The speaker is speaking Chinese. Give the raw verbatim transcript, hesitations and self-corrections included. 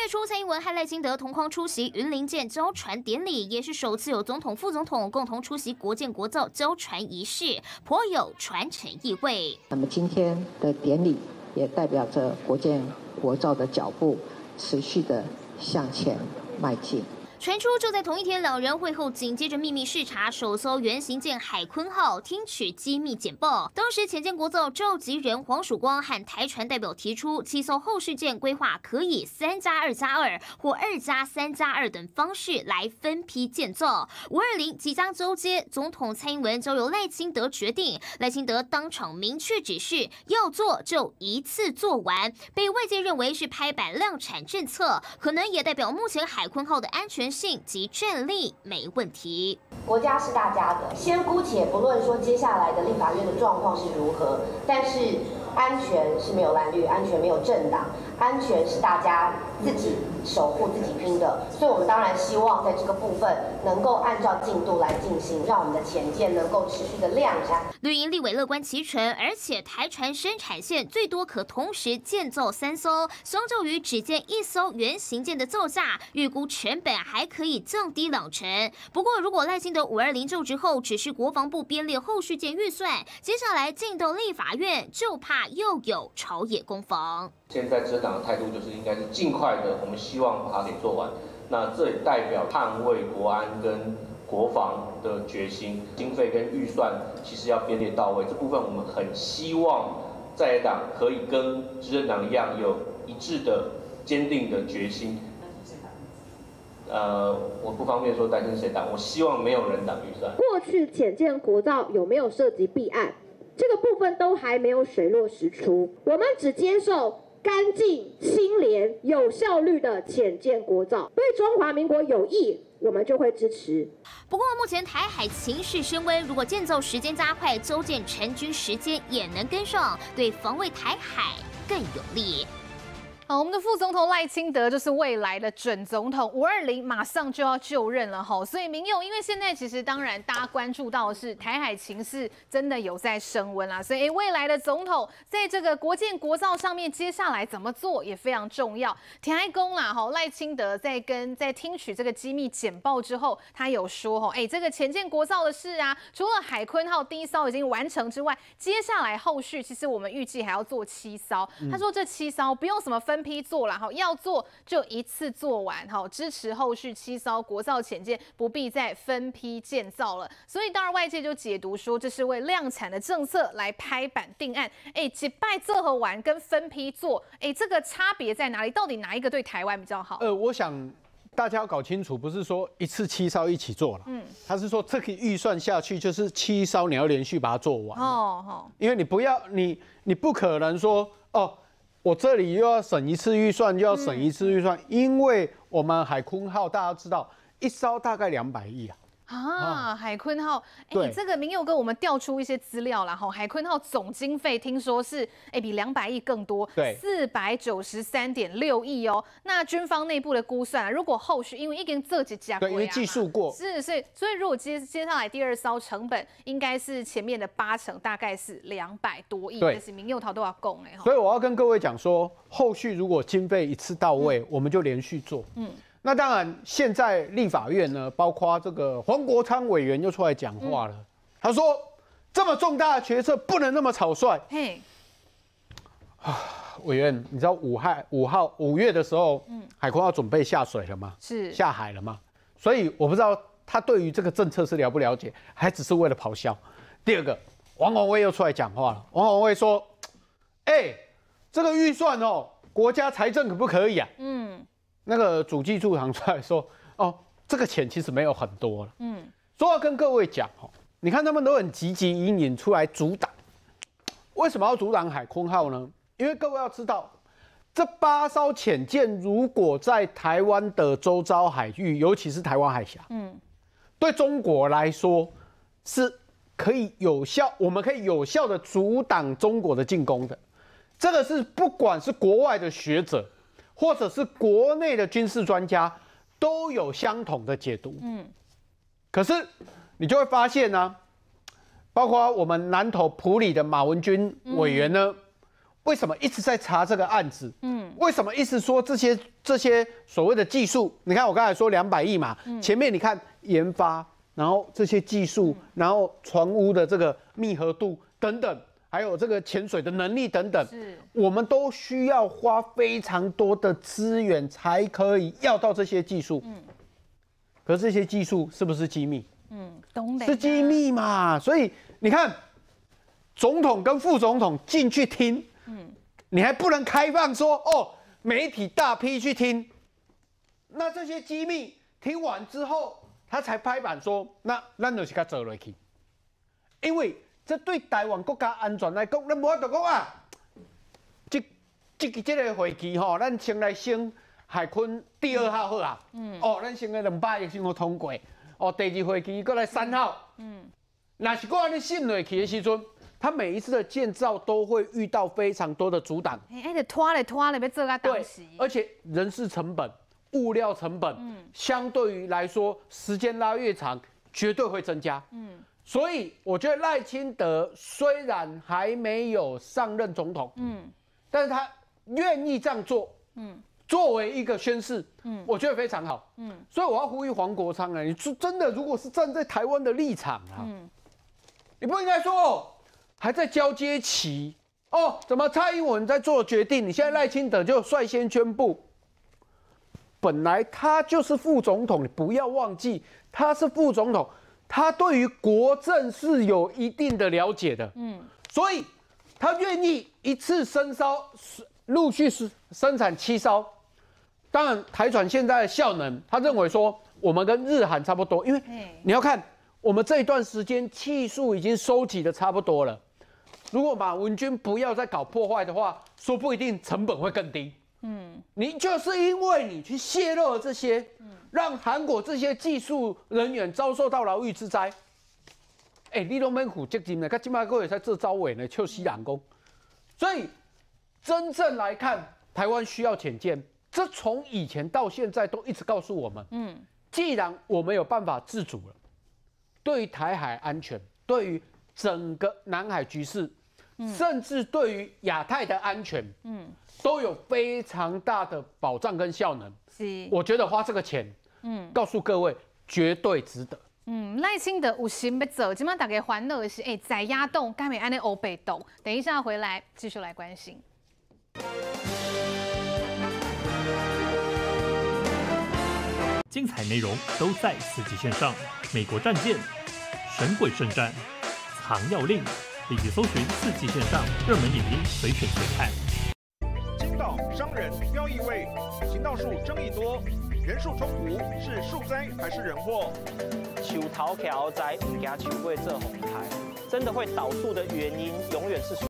月初，蔡英文和赖清德同框出席云林舰交船典礼，也是首次有总统、副总统共同出席国舰国造交船仪式，颇有传承意味。 那么今天的典礼也代表着国舰国造的脚步持续的向前迈进。 传出就在同一天，两人会后紧接着秘密视察首艘原型舰海鲲号，听取机密简报。当时潜舰国造召集人黄曙光和台船代表提出，七艘后续舰规划可以三加二加二或二加三加二等方式来分批建造。五二零即将交接，总统蔡英文交由赖清德决定，赖清德当场明确指示，要做就一次做完，被外界认为是拍板量产政策，可能也代表目前海鲲号的安全性及战力没问题。 国家是大家的，先姑且不论说接下来的立法院的状况是如何，但是安全是没有蓝绿，安全没有政党，安全是大家自己守护、自己拼的。所以我们当然希望在这个部分能够按照进度来进行，让我们的潜舰能够持续的量产。 绿营立委乐观其成，而且台船生产线最多可同时建造三艘，相较于只建一艘原型舰的造价，预估成本还可以降低两成。不过，如果赖清德五二零就职后，只是国防部编列后续建预算，接下来进到立法院，就怕又有朝野攻防。 现在执政党的态度就是应该是尽快的，我们希望把它给做完。那这也代表捍卫国安跟国防的决心，经费跟预算其实要编列到位。这部分我们很希望在野党可以跟执政党一样，有一致的、坚定的决心。呃，我不方便说担心谁挡，我希望没有人挡预算。 过去潜舰国造有没有涉及弊案，这个部分都还没有水落石出，我们只接受干净、清廉、有效率的潜舰国造，对中华民国有益，我们就会支持。 不过，目前台海情势升温，如果建造时间加快，洲舰成军时间也能跟上，对防卫台海更有利。 好，我们的副总统赖清德就是未来的准总统，五二零马上就要就任了哈，所以民众因为现在其实当然大家关注到的是台海情势真的有在升温啦，所以未来的总统在这个国建国造上面接下来怎么做也非常重要。田爱公啦哈，赖清德在跟在听取这个机密简报之后，他有说哈，哎，这个潜舰国造的事啊，除了海鲲号第一艘已经完成之外，接下来后续其实我们预计还要做七艘。他说这七艘不用什么分。分批做了哈，要做就一次做完哈，支持后续七艘国造潜舰不必再分批建造了。所以当然外界就解读说，这是为量产的政策来拍板定案。哎，一拜做和完跟分批做，哎，这个差别在哪里？到底哪一个对台湾比较好？ 呃，我想大家要搞清楚，不是说一次七艘一起做了，嗯，他是说这个预算下去就是七艘，你要连续把它做完。哦哦，因为你不要你你不可能说哦。我这里又要省一次预算，又要省一次预算，嗯、因为我们海鲲号大家知道一艘大概两百亿啊。 啊，海鲲号，哎、欸，这个明佑哥，我们调出一些资料啦，哈，海鲲号总经费听说是，哎、欸，比两百亿更多， 对， 四百九十三点六亿哦。那军方内部的估算啊，如果后续因为一根这几家， 对，因为技术过， 是，所以所以如果接接下来第二艘成本应该是前面的八成，大概是两百多亿，但是明佑桃都要供哎， 所以我要跟各位讲说，后续如果经费一次到位，嗯、我们就连续做，嗯。那当然，现在立法院呢，包括这个黄国昌委员又出来讲话了。嗯、他说，这么重大的决策不能那么草率。嘿，啊，委员，你知道五号五号五月的时候，嗯，海鲲要准备下水了吗？是下海了吗？所以我不知道他对于这个政策是了不了解，还只是为了咆哮。第二个，王宏威又出来讲话了。王宏威说，哎、欸，这个预算哦，国家财政可不可以啊？嗯。那个主计处长出来说：“哦，这个钱其实没有很多了。”嗯，所以要跟各位讲哦，你看他们都很积极隐隐出来阻挡。为什么要阻挡海鲲号呢？因为各位要知道，这八艘潜舰如果在台湾的周遭海域，尤其是台湾海峡，嗯，对中国来说是可以有效，我们可以有效的阻挡中国的进攻的。这个是不管是国外的学者。或者是国内的军事专家都有相同的解读，嗯，可是你就会发现呢、啊，包括我们南投埔里的马文君委员呢，嗯、 为什么一直在查这个案子？嗯，为什么一直说这些这些所谓的技术？你看我刚才说两百亿嘛，嗯、前面你看研发，然后这些技术，嗯、然后船坞的这个密合度等等，还有这个潜水的能力等等，我们都需要花非常多的资源才可以要到这些技术。嗯，可是这些技术是不是机密？嗯，懂的，是机密嘛？所以你看，总统跟副总统进去听。嗯，你还不能开放说哦，媒体大批去听，那这些机密听完之后，他才拍板说，那咱就是该做落去，因为这对台湾国家安全来讲，咱无法度讲啊，这这个这个飞机吼，咱先来升海鲲第二号好啊，嗯，哦，咱升个两百亿先好通过，哦，第二飞机过来三号，嗯，若是搁安尼升落去的时阵。它每一次的建造都会遇到非常多的阻挡， 哎，得拖嘞拖嘞，要做到当时。 而且人事成本、物料成本，嗯，相对于来说，时间拉越长，绝对会增加。嗯，所以我觉得赖清德虽然还没有上任总统，嗯，但是他愿意这样做，嗯，作为一个宣示，嗯，我觉得非常好，嗯，所以我要呼吁黄国昌啊，你真的如果是站在台湾的立场啊，嗯，你不应该说哦。还在交接期哦？怎么蔡英文在做决定？你现在赖清德就率先宣布，本来他就是副总统，你不要忘记他是副总统，他对于国政是有一定的了解的，嗯，所以他愿意一次生烧，陆续生产七艘。当然，台船现在的效能，他认为说我们跟日韩差不多，因为你要看我们这一段时间气数已经收集的差不多了。如果马文君不要再搞破坏的话，说不一定成本会更低。嗯，你就是因为你去泄露了这些，嗯、让韩国这些技术人员遭受到牢狱之灾。哎、欸，你都免负责任呢，他今麦个也在这招尾呢，笑死人工。所以真正来看，台湾需要潜舰，这从以前到现在都一直告诉我们，嗯，既然我们有办法自主了，对于台海安全，对于整个南海局势，嗯、甚至对于亚太的安全，嗯，都有非常大的保障跟效能。是，我觉得花这个钱，嗯，告诉各位绝对值得。 嗯，赖清德有心要做，今晚大家欢乐的是，哎、欸，在亚动该没安尼欧北动。等一下回来继续来关心。 精彩内容都在四级线上，美国战舰、神鬼圣战。藏药令，立即搜寻四季线上热门影音，随选随看。 青岛商人标易位，行道树争议多，人数冲突是树灾还是人祸？ 树头桥在唔行树尾做红台，真的会倒树的原因永远是。